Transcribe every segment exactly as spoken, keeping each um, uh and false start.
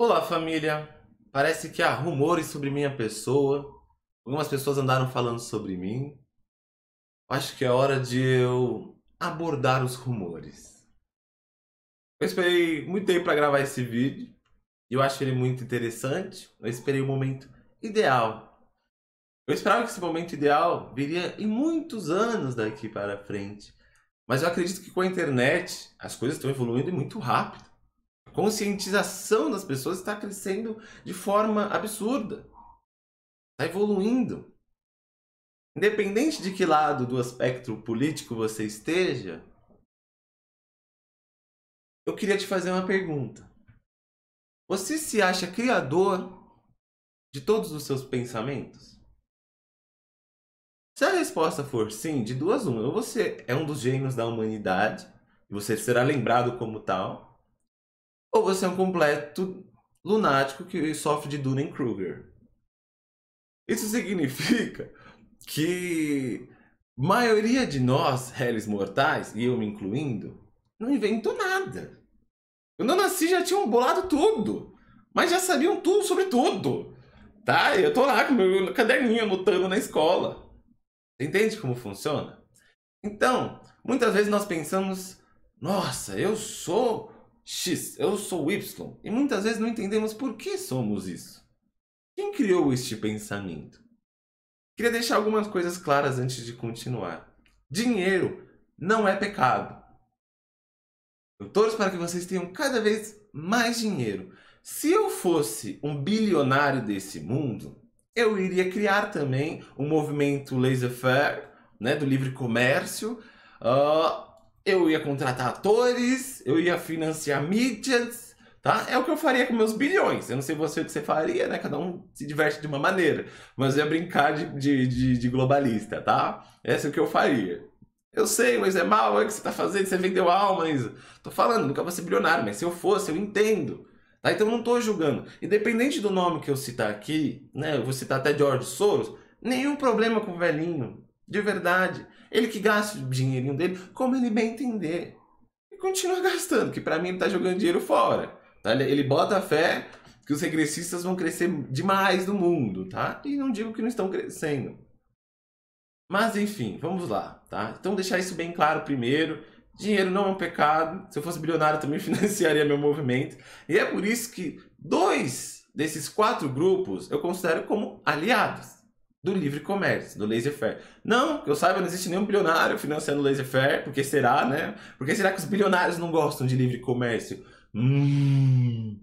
Olá, família. Parece que há rumores sobre minha pessoa. Algumas pessoas andaram falando sobre mim. Acho que é hora de eu abordar os rumores. Eu esperei muito tempo para gravar esse vídeo e eu acho ele muito interessante. Eu esperei o momento ideal. Eu esperava que esse momento ideal viria em muitos anos daqui para frente. Mas eu acredito que com a internet as coisas estão evoluindo muito rápido. A conscientização das pessoas está crescendo de forma absurda. Está evoluindo. Independente de que lado do espectro político você esteja, eu queria te fazer uma pergunta. Você se acha criador de todos os seus pensamentos? Se a resposta for sim, de duas uma, ou você é um dos gênios da humanidade, e você será lembrado como tal, ou você é um completo lunático que sofre de Dunning-Kruger. Isso significa que a maioria de nós, réis mortais, e eu me incluindo, não inventou nada. Quando eu nasci já tinham bolado tudo, mas já sabiam tudo sobre tudo, tá? Eu tô lá com meu caderninho anotando na escola. Entende como funciona? Então, muitas vezes nós pensamos, nossa, eu sou X, eu sou Y, e muitas vezes não entendemos por que somos isso. Quem criou este pensamento? Queria deixar algumas coisas claras antes de continuar. Dinheiro não é pecado. Eu torço para que vocês tenham cada vez mais dinheiro. Se eu fosse um bilionário desse mundo, eu iria criar também um movimento laissez-faire, né, do livre comércio. Uh, eu ia contratar atores, eu ia financiar mídias, tá? É o que eu faria com meus bilhões. Eu não sei você o que você faria, né? Cada um se diverte de uma maneira. Mas eu ia brincar de, de, de, de globalista, tá? Essa é o que eu faria. Eu sei, mas é mal, é o que você tá fazendo, você vendeu alma, Isa. Tô falando, nunca vou ser bilionário, mas se eu fosse, eu entendo. Tá? Então eu não tô julgando. Independente do nome que eu citar aqui, né? Eu vou citar até George Soros, nenhum problema com o velhinho. De verdade. Ele que gasta o dinheirinho dele como ele bem entender. E continua gastando, que pra mim ele tá jogando dinheiro fora. Tá? Ele, ele bota a fé que os regressistas vão crescer demais no mundo, tá? E não digo que não estão crescendo. Mas enfim, vamos lá, tá? Então deixar isso bem claro primeiro. Dinheiro não é um pecado. Se eu fosse bilionário também financiaria meu movimento. E é por isso que dois desses quatro grupos eu considero como aliados do livre comércio, do laissez-faire. Não, que eu saiba, não existe nenhum bilionário financiando o laissez-faire. Porque será, né? Porque será que os bilionários não gostam de livre comércio? Hum,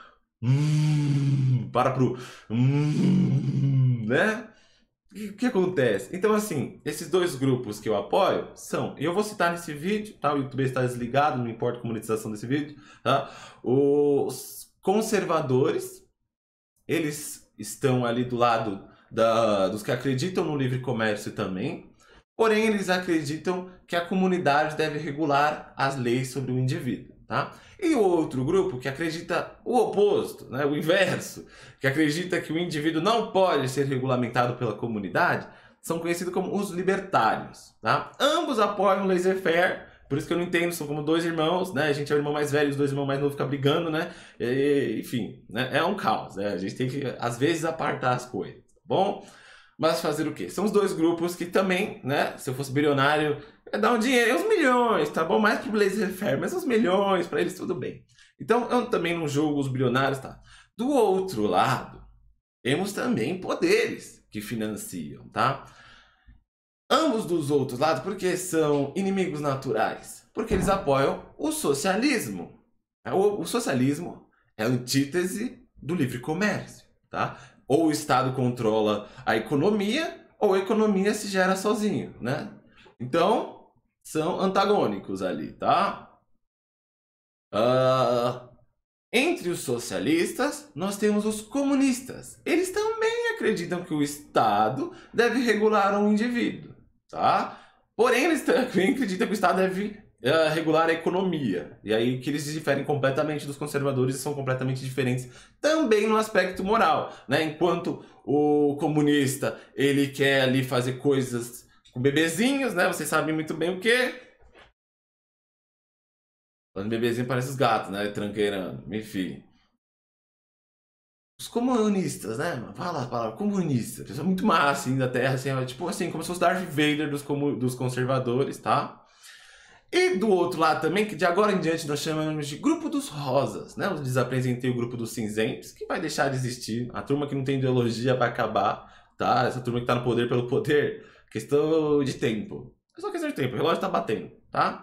hum, para pro... Hum, né? O que, que acontece? Então, assim, esses dois grupos que eu apoio são, e eu vou citar nesse vídeo, tá? O YouTube está desligado, não importa a monetização desse vídeo, tá? Os conservadores, eles estão ali do lado da, dos que acreditam no livre comércio também, porém eles acreditam que a comunidade deve regular as leis sobre o indivíduo, tá? E o outro grupo que acredita o oposto, né, o inverso, que acredita que o indivíduo não pode ser regulamentado pela comunidade, são conhecidos como os libertários, tá? Ambos apoiam o laissez-faire, por isso que eu não entendo, são como dois irmãos, né? A gente é o irmão mais velho, os dois irmãos mais novos ficam brigando, né? E, enfim, né? É um caos, né? A gente tem que, às vezes, apartar as coisas, tá bom? Mas fazer o quê? São os dois grupos que também, né? Se eu fosse bilionário, ia dar um dinheiro, uns milhões, tá bom? Mais pro laissez-faire, mas uns milhões, para eles tudo bem. Então, eu também não julgo os bilionários, tá? Do outro lado, temos também poderes que financiam, tá? Ambos dos outros lados, porque são inimigos naturais? Porque eles apoiam o socialismo. O, o socialismo é a antítese do livre comércio, tá? Ou o Estado controla a economia, ou a economia se gera sozinho, né? Então, são antagônicos ali, tá? Uh, entre os socialistas, nós temos os comunistas. Eles também acreditam que o Estado deve regular um indivíduo, tá? Porém, eles também acreditam que o Estado deve uh, regular a economia. E aí que eles diferem completamente dos conservadores e são completamente diferentes também no aspecto moral, né? Enquanto o comunista, ele quer ali fazer coisas com bebezinhos, né? Vocês sabem muito bem o que. Quando bebezinho parece os gatos, né? Tranqueirando, enfim. os comunistas, né? Fala a palavra comunista. Pessoa muito má, assim, da Terra, assim, tipo assim, como se fosse Darth Vader dos, comu- dos conservadores, tá? E do outro lado também, que de agora em diante nós chamamos de grupo dos rosas, né? Eu desapresentei o grupo dos cinzentos, que vai deixar de existir. A turma que não tem ideologia vai acabar, tá? Essa turma que tá no poder pelo poder, questão de tempo. É só questão de tempo, o relógio tá batendo, tá?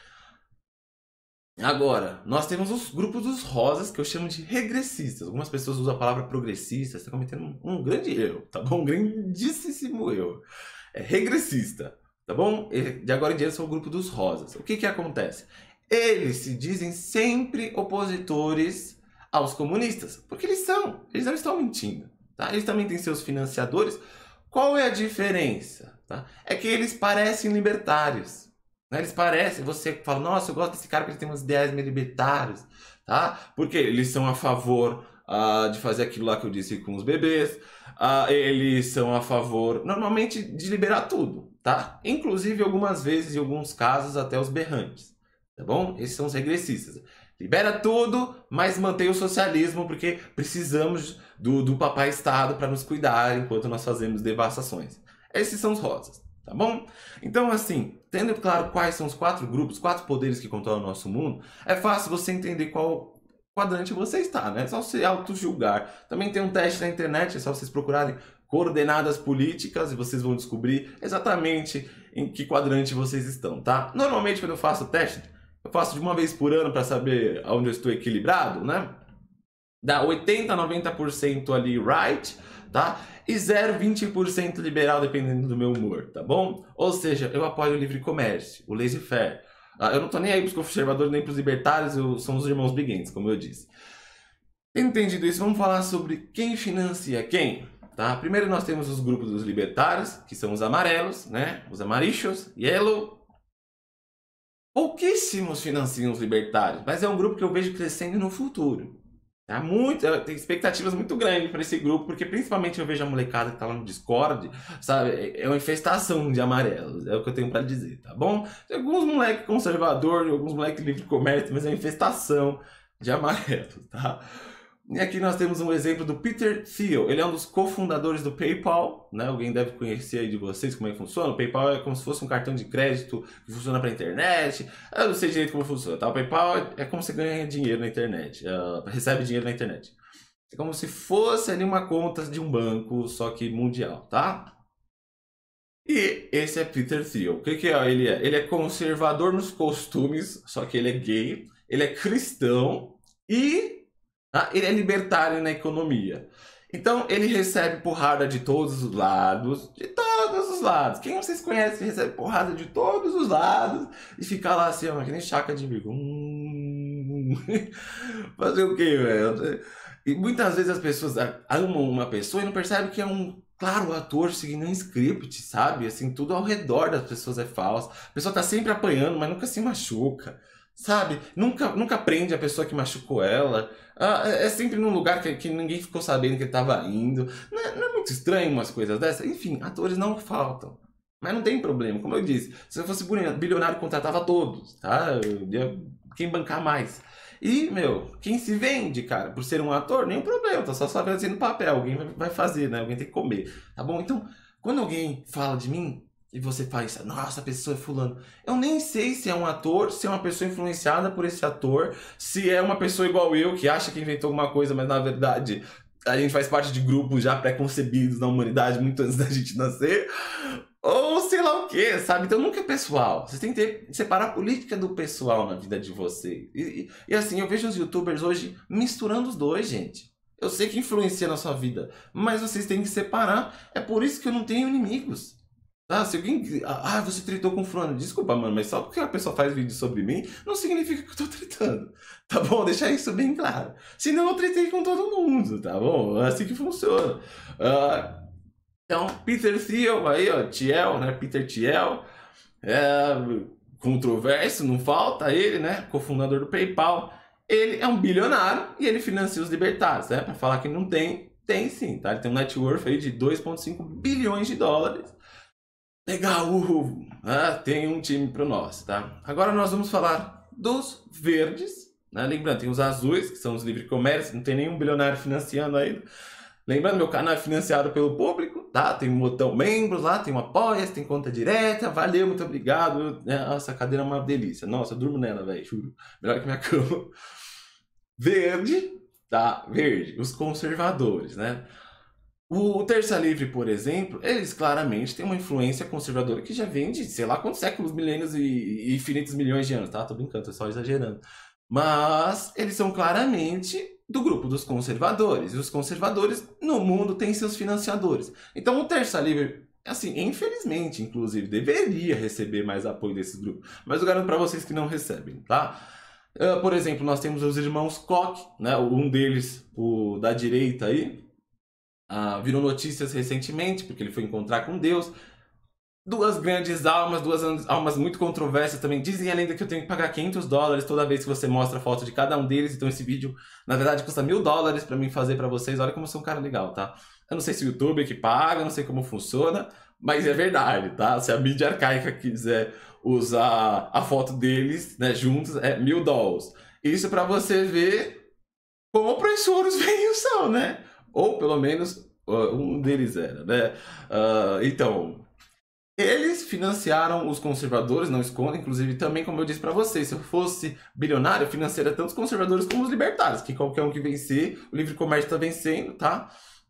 Agora, nós temos os grupos dos rosas, que eu chamo de regressistas. Algumas pessoas usam a palavra progressista, está cometendo um, um grande erro, tá bom? Um grandíssimo erro. É regressista, tá bom? E de agora em diante são o grupo dos rosas. O que que acontece? Eles se dizem sempre opositores aos comunistas, porque eles são, eles não estão mentindo, tá? Eles também têm seus financiadores. Qual é a diferença? Tá? É que eles parecem libertários. Né? Eles parecem, você fala, nossa, eu gosto desse cara porque ele tem uns ideais meio libertários, tá? Porque eles são a favor uh, de fazer aquilo lá que eu disse com os bebês, uh, eles são a favor, normalmente, de liberar tudo, tá? Inclusive, algumas vezes, em alguns casos, até os berrantes, tá bom? Esses são os regressistas. Libera tudo, mas mantém o socialismo, porque precisamos do, do papai Estado para nos cuidar enquanto nós fazemos devastações. Esses são os rosas. Tá bom? Então, assim, tendo claro quais são os quatro grupos, quatro poderes que controlam o nosso mundo, é fácil você entender qual quadrante você está, né? É só você auto-julgar. Também tem um teste na internet, é só vocês procurarem coordenadas políticas e vocês vão descobrir exatamente em que quadrante vocês estão, tá? Normalmente, quando eu faço o teste, eu faço de uma vez por ano para saber onde eu estou equilibrado, né? Dá oitenta, noventa por cento ali right, tá? E zero vírgula vinte por cento liberal, dependendo do meu humor, tá bom? Ou seja, eu apoio o livre comércio, o laissez-faire. Eu não tô nem aí pros conservadores, nem pros libertários, eu, são os irmãos briguentes, como eu disse. Entendido isso, vamos falar sobre quem financia quem, tá? Primeiro nós temos os grupos dos libertários, que são os amarelos, né? Os amarichos, yellow. Pouquíssimos financiam os libertários, mas é um grupo que eu vejo crescendo no futuro. Tá muito, tem expectativas muito grandes para esse grupo, porque principalmente eu vejo a molecada que tá lá no Discord, sabe? É uma infestação de amarelos, é o que eu tenho para dizer, tá bom? Tem alguns moleques conservadores, alguns moleques livre comércio, mas é uma infestação de amarelos, tá? E aqui nós temos um exemplo do Peter Thiel. Ele é um dos cofundadores do PayPal, né? Alguém deve conhecer aí de vocês como é que funciona. O PayPal é como se fosse um cartão de crédito que funciona para a internet. Eu não sei direito como funciona, tá? O PayPal é como você ganha dinheiro na internet, uh, recebe dinheiro na internet. É como se fosse ali uma conta de um banco, só que mundial, tá? E esse é Peter Thiel. O que que é? Ele é? Ele é conservador nos costumes, só que ele é gay. Ele é cristão e ah, ele é libertário na economia. Então, ele recebe porrada de todos os lados. De todos os lados. Quem vocês conhecem recebe porrada de todos os lados. E fica lá assim, ó, que nem chaca de bico. Hum... Fazer o quê, velho? E muitas vezes as pessoas amam uma pessoa e não percebem que é um claro ator seguindo um script, sabe? Assim, tudo ao redor das pessoas é falso. A pessoa tá sempre apanhando, mas nunca se machuca. Sabe? Nunca, nunca prende a pessoa que machucou ela. Ah, é sempre num lugar que, que ninguém ficou sabendo que ele estava indo. Não é, não é muito estranho umas coisas dessas? Enfim, atores não faltam. Mas não tem problema. Como eu disse, se eu fosse bilionário, contratava todos, tá? Eu ia quem bancar mais. E, meu, quem se vende, cara, por ser um ator, nenhum problema. Tá só sabendo assim no papel. Alguém vai fazer, né? Alguém tem que comer. Tá bom? Então, quando alguém fala de mim, e você faz, nossa, a pessoa é fulano. Eu nem sei se é um ator, se é uma pessoa influenciada por esse ator, se é uma pessoa igual eu, que acha que inventou alguma coisa, mas na verdade a gente faz parte de grupos já pré-concebidos na humanidade muito antes da gente nascer. Ou sei lá o que, sabe? Então nunca é pessoal. Vocês têm que ter, separar a política do pessoal na vida de vocês. E, e, e assim, eu vejo os youtubers hoje misturando os dois, gente. Eu sei que influencia na sua vida, mas vocês têm que separar. É por isso que eu não tenho inimigos. Ah, se alguém... Ah, você tretou com fulano. Desculpa, mano, mas só porque a pessoa faz vídeo sobre mim, não significa que eu tô tretando. Tá bom? Deixar isso bem claro. Senão eu tretei com todo mundo, tá bom? É assim que funciona. Uh, então, Peter Thiel, aí, ó, Thiel, né? Peter Thiel. É, controverso, não falta ele, né? Cofundador do PayPal. Ele é um bilionário e ele financia os libertários, né? Pra falar que não tem, tem sim, tá? Ele tem um net worth aí de dois vírgula cinco bilhões de dólares. Legal, uhul. Ah, tem um time pro nosso, tá? Agora nós vamos falar dos verdes né? Lembrando, tem os azuis, que são os livre comércio, não tem nenhum bilionário financiando ainda. Lembrando, meu canal é financiado pelo público, tá? Tem um botão membros lá, tem um apoia, tem conta direta, valeu, muito obrigado. Nossa, a cadeira é uma delícia. Nossa, eu durmo nela, velho, juro. Melhor que minha cama. Verde, tá? Verde, os conservadores, né? O Terça Livre, por exemplo, eles claramente têm uma influência conservadora que já vem de, sei lá quantos séculos, milênios e infinitos milhões de anos, tá? Tô brincando, tô só exagerando. Mas eles são claramente do grupo dos conservadores. E os conservadores no mundo têm seus financiadores. Então o Terça Livre, assim, infelizmente, inclusive, deveria receber mais apoio desses grupos. Mas eu garanto pra vocês que não recebem, tá? Uh, por exemplo, nós temos os irmãos Koch, né? Um deles, o da direita aí, uh, virou notícias recentemente, porque ele foi encontrar com Deus. Duas grandes almas, duas almas muito controversas também. Dizem a lenda que eu tenho que pagar quinhentos dólares toda vez que você mostra a foto de cada um deles. Então esse vídeo, na verdade, custa mil dólares pra mim fazer pra vocês. Olha como eu sou um cara legal, tá? Eu não sei se o YouTube é que paga, não sei como funciona, mas é verdade, tá? Se a mídia arcaica quiser usar a foto deles, né, juntos, é mil dólares. Isso pra você ver como opressores velhos são, né? Ou pelo menos uh, um deles era, né? Uh, então... Eles financiaram os conservadores, não escondo, inclusive também, como eu disse pra vocês, se eu fosse bilionário, eu financiaria tanto os conservadores como os libertários, que qualquer um que vencer, o livre comércio tá vencendo, tá?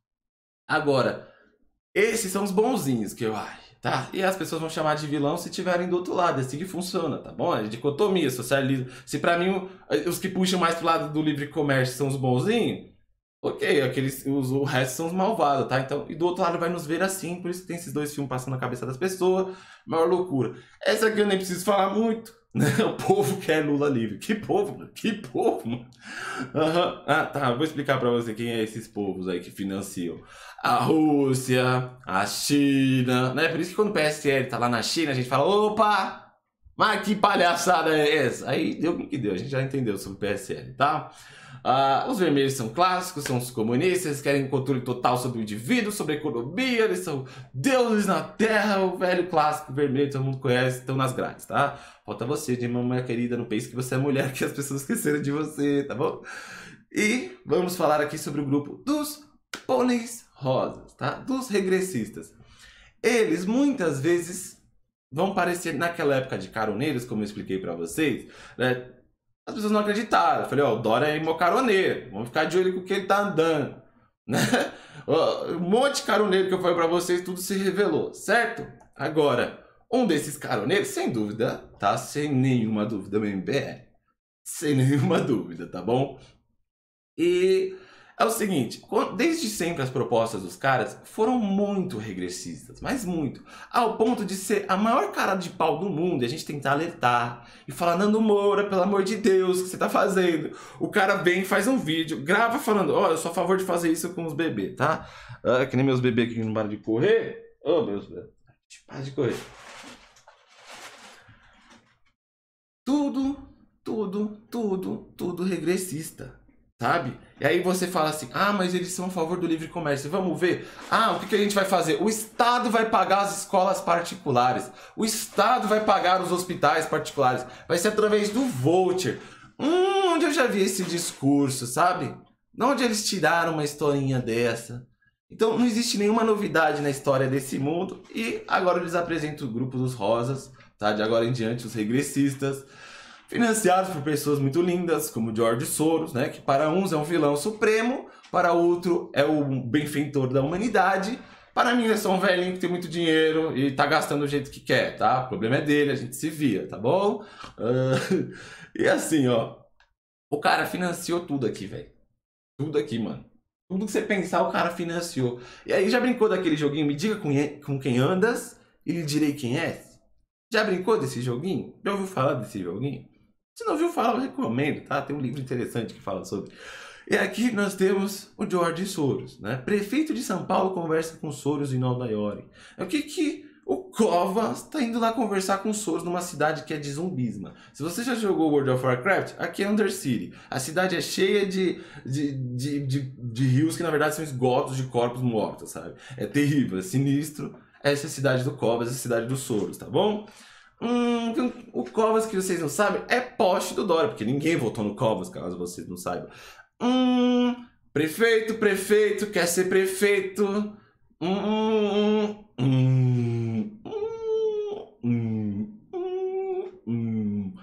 Agora, esses são os bonzinhos, que eu, ai, tá? E as pessoas vão chamar de vilão se tiverem do outro lado, é assim que funciona, tá bom? É dicotomia, socialismo. Se pra mim, os que puxam mais pro lado do livre comércio são os bonzinhos, ok, aqueles, os, o resto são os malvados, tá? Então, e do outro lado vai nos ver assim, por isso que tem esses dois filmes passando na cabeça das pessoas, maior loucura. Essa aqui eu nem preciso falar muito, né? O povo quer Lula livre. Que povo, mano? Que povo, mano? Uhum. Ah, tá, vou explicar pra você quem é esses povos aí que financiam. A Rússia, a China, né? Por isso que quando o P S L tá lá na China, a gente fala, opa, mas que palhaçada é essa? Aí deu o que deu, a gente já entendeu sobre o P S L, tá? Uh, os vermelhos são clássicos, são os comunistas, eles querem controle total sobre o indivíduo, sobre a economia, eles são deuses na terra, o velho clássico vermelho, todo mundo conhece, estão nas grades, tá? Falta você, de mamãe querida, não pense que você é mulher, que as pessoas esqueceram de você, tá bom? E vamos falar aqui sobre o grupo dos pôneis rosas, tá? Dos regressistas. Eles muitas vezes vão parecer, naquela época de caroneiros, como eu expliquei pra vocês, né? As pessoas não acreditaram. Eu falei, ó, o Dória é meu caroneiro. Vamos ficar de olho com o que ele tá andando. Né? Um monte de caroneiro que eu falei pra vocês, tudo se revelou, certo? Agora, um desses caroneiros, sem dúvida, tá? Sem nenhuma dúvida, o M B L. Sem nenhuma dúvida, tá bom? E é o seguinte, desde sempre as propostas dos caras foram muito regressistas, mas muito, ao ponto de ser a maior cara de pau do mundo e a gente tentar alertar e falar, Nando Moura, pelo amor de Deus, o que você tá fazendo? O cara vem e faz um vídeo, grava falando, ó, oh, eu sou a favor de fazer isso com os bebês, tá? Ah, que nem meus bebês aqui não param de correr. Ô, oh, meus bebês, para de correr. Tudo, tudo, tudo, tudo regressista. Sabe? E aí você fala assim, ah, mas eles são a favor do livre comércio. Vamos ver. Ah, o que, que a gente vai fazer? O Estado vai pagar as escolas particulares. O Estado vai pagar os hospitais particulares. Vai ser através do voucher. Hum, onde eu já vi esse discurso, sabe? De onde eles tiraram uma historinha dessa? Então não existe nenhuma novidade na história desse mundo. E agora eles apresentam o grupo dos rosas, tá? De agora em diante, os regressistas. Financiados por pessoas muito lindas, como George Soros, né? Que para uns é um vilão supremo, para outro é o benfeitor da humanidade. Para mim é só um velhinho que tem muito dinheiro e tá gastando do jeito que quer, tá? O problema é dele, a gente se via, tá bom? Uh, e assim, ó. O cara financiou tudo aqui, velho. Tudo aqui, mano. Tudo que você pensar, o cara financiou. E aí, já brincou daquele joguinho? Me diga com quem andas e lhe direi quem é? Já brincou desse joguinho? Já ouviu falar desse joguinho? Se não viu falar, eu recomendo, tá? Tem um livro interessante que fala sobre. E aqui nós temos o George Soros, né? Prefeito de São Paulo conversa com Soros em Nova York. É o que que o Covas tá indo lá conversar com Soros numa cidade que é de zumbismo. Se você já jogou World of Warcraft, aqui é Undercity. A cidade é cheia de, de, de, de, de rios que na verdade são esgotos de corpos mortos, sabe? É terrível, é sinistro. Essa é a cidade do Covas, essa é a cidade do Soros, tá bom? Hum, o Covas que vocês não sabem é poste do Dória, porque ninguém votou no Covas, caso vocês não saibam. Hum, prefeito, prefeito, quer ser prefeito. Hum, hum, hum, hum, hum, hum, hum.